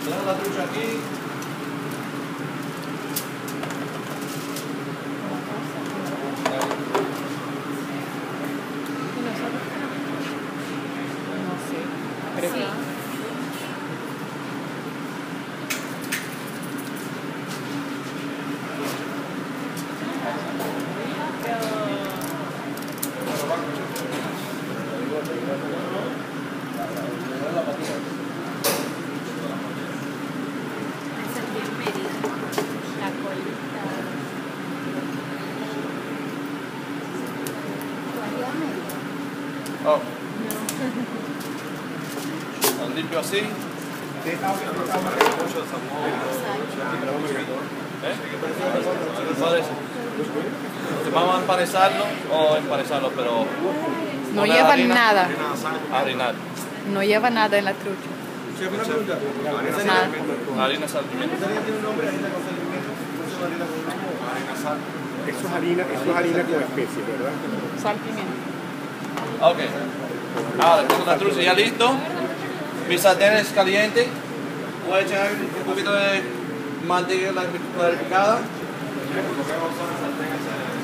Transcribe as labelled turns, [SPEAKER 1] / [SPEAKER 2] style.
[SPEAKER 1] Deja la trucha aquí.
[SPEAKER 2] No sé. Pero sí.
[SPEAKER 1] Oh. Lo limpio así. Vamos a empanizarlo o empanizarlo, pero
[SPEAKER 2] No lleva nada.
[SPEAKER 1] Harinar.
[SPEAKER 2] No lleva nada en la trucha. Nada.
[SPEAKER 1] Harina, sal, pimienta.
[SPEAKER 3] Eso es harina con especies, ¿verdad?
[SPEAKER 2] Sal, pimienta.
[SPEAKER 1] Ok. Ahora tengo la trucha ya listo. Mi sartén es caliente. Voy a echar un poquito de mantequilla clarificada.